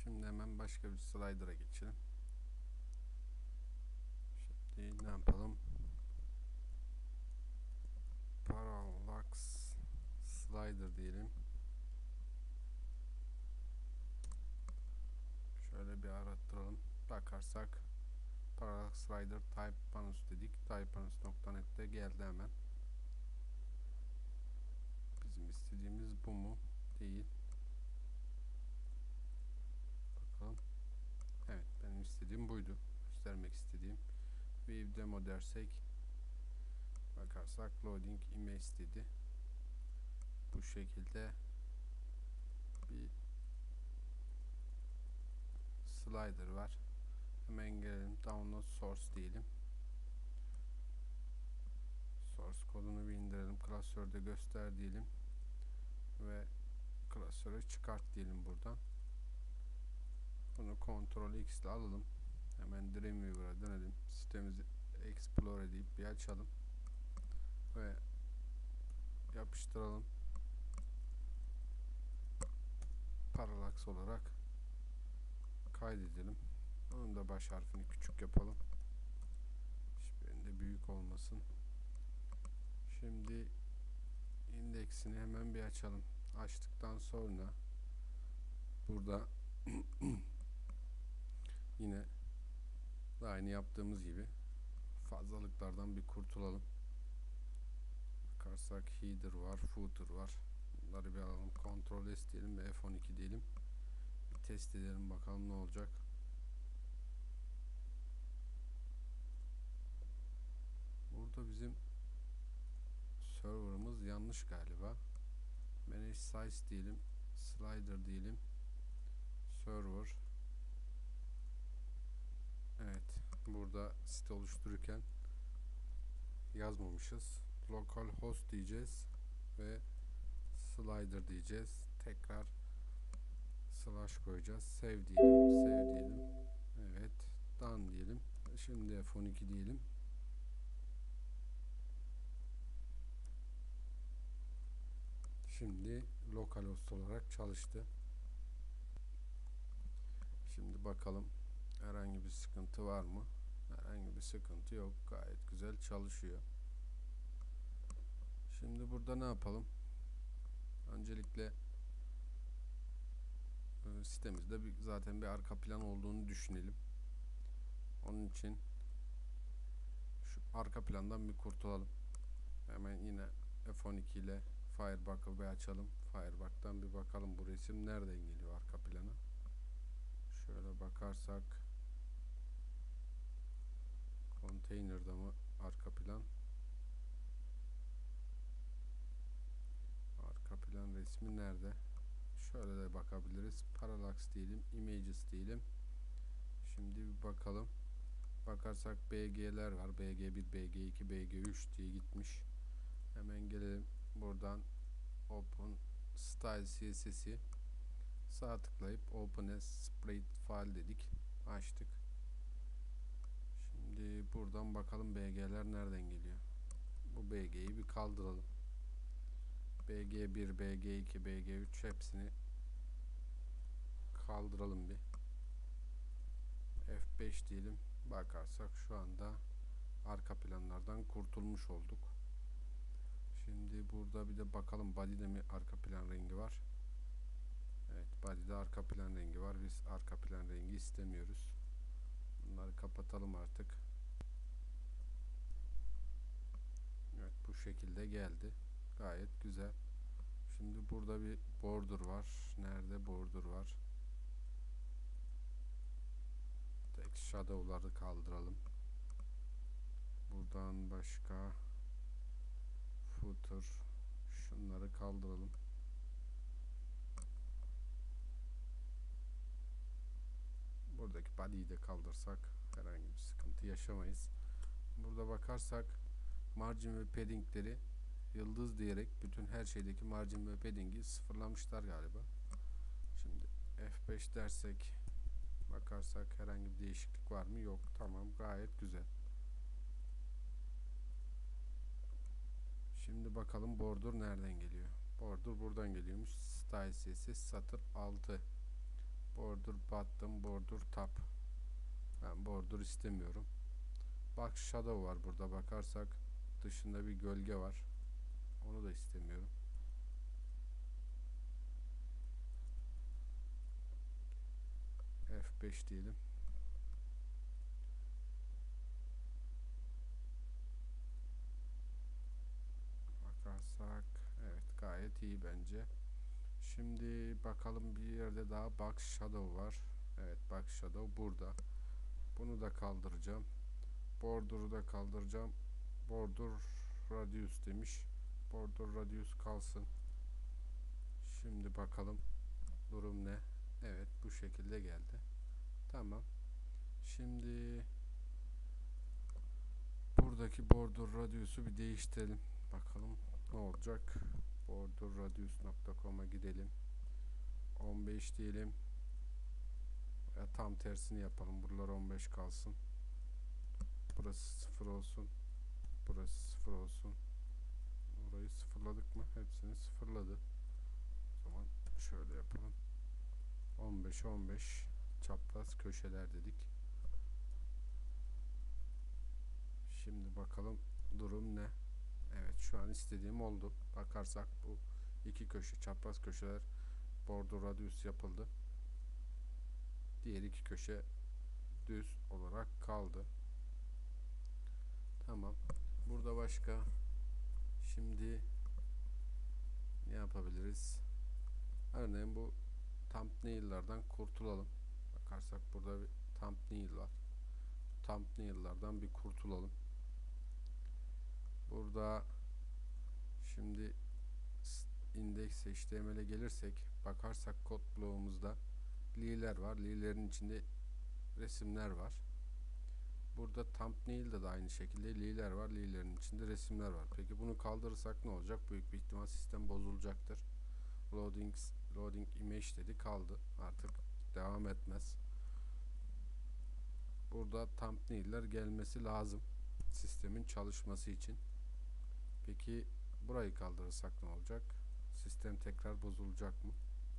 Şimdi hemen başka bir slider'a geçelim. Şimdi ne yapalım? Parallax slider diyelim. Şöyle bir arattıralım. Bakarsak Parallax slider type panus dedik. Typepanus.net'te geldi hemen. Bizim istediğimiz bu mu? Değil. Bakalım. Evet, benim istediğim buydu. Göstermek istediğim. View demo dersek, bakarsak loading image dedi. Bu şekilde bir slider var. Hemen gelelim, download source diyelim. Source kodunu bir indirelim. Klasörde göster diyelim. Ve klasöre çıkart diyelim buradan. Bunu Ctrl X ile alalım. Hemen Dreamweaver'a dönelim. Sitemizi explore edip bir açalım. Ve yapıştıralım. Parallax olarak kaydedelim. Onun da baş harfini küçük yapalım. Hiçbirinde büyük olmasın. Şimdi indeksini hemen bir açalım. Açtıktan sonra burada yine aynı yaptığımız gibi fazlalıklardan bir kurtulalım. Bakarsak header var, footer var. Bunları bir alalım. Ctrl S diyelim ve F12 diyelim. Bir test edelim bakalım ne olacak. Burada bizim server'ımız yanlış galiba. Manage size diyelim. Slider diyelim. Server. Evet. Burada site oluştururken yazmamışız. Localhost diyeceğiz ve slider diyeceğiz. Tekrar slash koyacağız. Save diyelim. Save diyelim. Evet. Done diyelim. Şimdi F12 diyelim. Şimdi localhost olarak çalıştı. Şimdi bakalım herhangi bir sıkıntı var mı? Herhangi bir sıkıntı yok. Gayet güzel çalışıyor. Şimdi burada ne yapalım? Öncelikle sitemizde zaten bir arka plan olduğunu düşünelim. Onun için şu arka plandan bir kurtulalım. Hemen yine F12 ile Firebug'ı bir açalım. Firebug'dan bir bakalım bu resim nereden geliyor arka plana. Şöyle bakarsak Container'da mı arka plan? Arka plan resmi nerede? Şöyle de bakabiliriz. Parallax diyelim, images diyelim. Şimdi bir bakalım. Bakarsak BG'ler var. BG1, BG2, BG3 diye gitmiş. Hemen gelelim. Buradan Open Style CSS'i sağ tıklayıp Open as Sprite File dedik. Açtık. Şimdi buradan bakalım BG'ler nereden geliyor. Bu BG'yi bir kaldıralım. BG1, BG2, BG3 hepsini kaldıralım bir. F5 diyelim. Bakarsak şu anda arka planlardan kurtulmuş olduk. Şimdi burada bir de bakalım body'de mi arka plan rengi var. Evet, body'de arka plan rengi var. Biz arka plan rengi istemiyoruz. Bunları kapatalım artık. Evet, bu şekilde geldi. Gayet güzel. Şimdi burada bir border var. Nerede border var? Tek shadow'ları kaldıralım. Buradan başka footer, şunları kaldıralım. Buradaki body'yi de kaldırsak herhangi bir sıkıntı yaşamayız. Burada bakarsak margin ve padding'leri yıldız diyerek bütün her şeydeki margin ve padding'i sıfırlamışlar galiba. Şimdi F5 dersek bakarsak herhangi bir değişiklik var mı? Yok. Tamam, gayet güzel. Şimdi bakalım border nereden geliyor? Border buradan geliyormuş. Style CSS satır 6. Border border bottom, border top. Ben border istemiyorum. Box shadow var burada, bakarsak dışında bir gölge var. Onu da istemiyorum. F5 diyelim. Bakarsak evet, gayet iyi bence. Şimdi bakalım, bir yerde daha box shadow var. Evet, box shadow burada. Bunu da kaldıracağım. Border'u da kaldıracağım. Border radius demiş. Border radius kalsın. Şimdi bakalım durum ne? Evet, bu şekilde geldi. Tamam. Şimdi buradaki border radius'u bir değiştirelim. Bakalım ne olacak? borderradius.com'a gidelim. 15 diyelim. Ya tam tersini yapalım. Buralar 15 kalsın. Burası 0 olsun. Burası 0 olsun. Orayı sıfırladık mı? Hepsini sıfırladı. O zaman şöyle yapalım. 15 15 çapraz köşeler dedik. Şimdi bakalım durum ne? Evet, şu an istediğim oldu. Bakarsak bu iki köşe, çapraz köşeler border radius yapıldı. Diğer iki köşe düz olarak kaldı. Tamam. Burada başka şimdi ne yapabiliriz? Örneğin bu thumbnail'lardan kurtulalım. Bakarsak burada bir thumbnail var. Thumbnail'lardan bir kurtulalım. Burada şimdi index.html'e gelirsek, bakarsak kod bloğumuzda li'ler var. Li'lerin içinde resimler var. Burada thumbnail'de de aynı şekilde li'ler var. Li'lerin içinde resimler var. Peki bunu kaldırırsak ne olacak? Büyük bir ihtimal sistem bozulacaktır. Loading image dedi, kaldı. Artık devam etmez. Burada thumbnail'ler gelmesi lazım sistemin çalışması için. Peki burayı kaldırırsak ne olacak? Sistem tekrar bozulacak mı?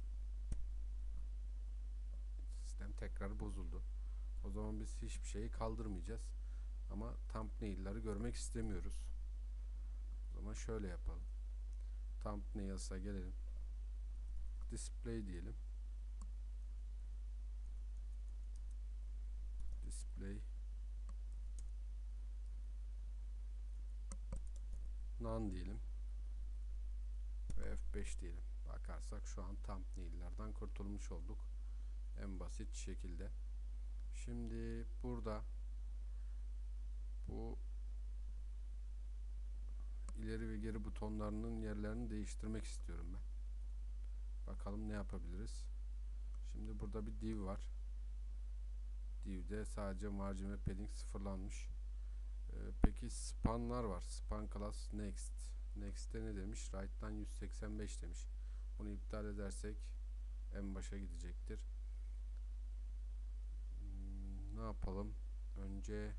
Sistem tekrar bozuldu. O zaman biz hiçbir şeyi kaldırmayacağız. Ama thumbnail'ları görmek istemiyoruz. O zaman şöyle yapalım. Thumbnails'a gelelim. Display diyelim. Display none diyelim. Ve F5 diyelim. Bakarsak şu an thumbnail'lardan kurtulmuş olduk. En basit şekilde. Şimdi burada bu ileri ve geri butonlarının yerlerini değiştirmek istiyorum ben. Bakalım ne yapabiliriz. Şimdi burada bir div var. Div'de sadece margin ve padding sıfırlanmış. Peki spanlar var. Span class next. Next'te ne demiş? Right'tan 185 demiş. Bunu iptal edersek en başa gidecektir. Ne yapalım? Önce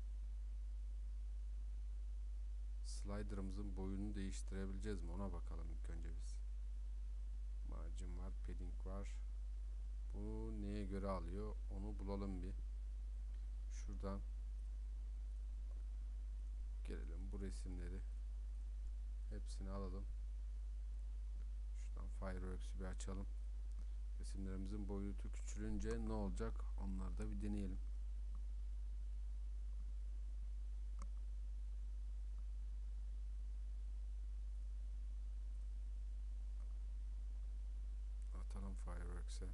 slider'ımızın boyunu değiştirebileceğiz mi? Ona bakalım ilk önce biz. Margin var, padding var. Bu neye göre alıyor? Onu bulalım bir. Şuradan gelelim, bu resimleri hepsini alalım. Şuradan Fireworks'ü bir açalım. Resimlerimizin boyutu küçülünce ne olacak? Onları da bir deneyelim. Atalım Fireworks'e.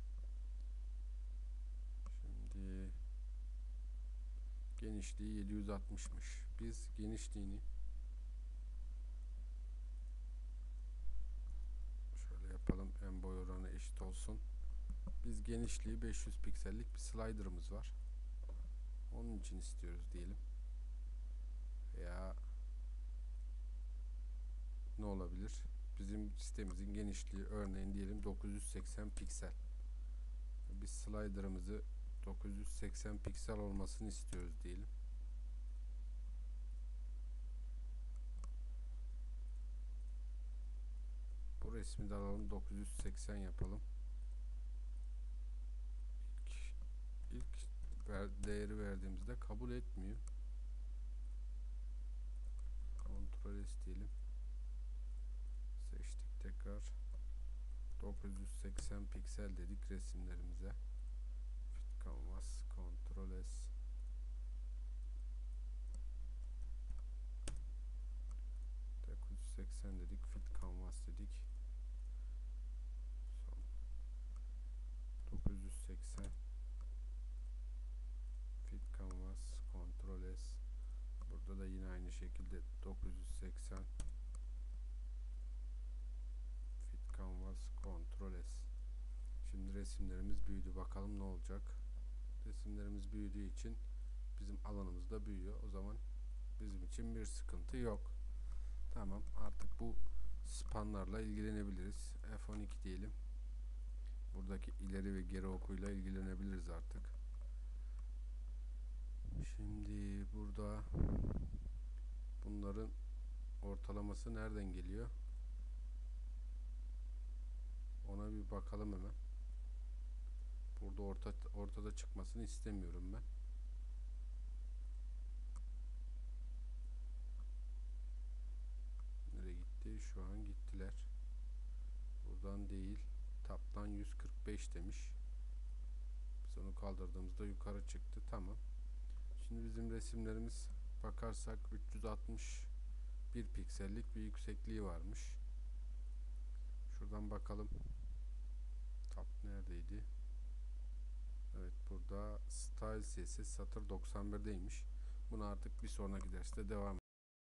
Şimdi genişliği 760'mış. Biz genişliğini şöyle yapalım, en boy oranı eşit olsun. Biz genişliği 500 piksellik bir slider'ımız var. Onun için istiyoruz diyelim. Veya ne olabilir? Bizim sitemizin genişliği örneğin diyelim 980 piksel. Biz slider'ımızı 980 piksel olmasını istiyoruz diyelim. Bu resmi de alalım, 980 yapalım. değeri verdiğimizde kabul etmiyor. Ctrl S diyelim. Seçtik tekrar. 980 piksel dedik resimlerimize. Fit Canvas, Ctrl S. dedik, Fit Canvas dedik. Son 980 Fit Canvas, Ctrl S. Burada da yine aynı şekilde 980 Fit Canvas, Ctrl S. Şimdi resimlerimiz büyüdü. Bakalım ne olacak? Resimlerimiz büyüdüğü için bizim alanımız da büyüyor. O zaman bizim için bir sıkıntı yok. Tamam, artık bu spanlarla ilgilenebiliriz. F12 diyelim. Buradaki ileri ve geri okuyla ilgilenebiliriz artık. Şimdi burada bunların ortalaması nereden geliyor? Ona bir bakalım hemen. Burada ortada çıkmasını istemiyorum ben. Nereye gitti? Şu an gittiler. Buradan değil. Taptan 145 demiş. Biz onu kaldırdığımızda yukarı çıktı. Tamam. Şimdi bizim resimlerimiz bakarsak 361 piksellik bir yüksekliği varmış. Şuradan bakalım. Tap neredeydi? Evet, burada Style CSS satır 91'deymiş. Bunu artık bir sonraki derste devam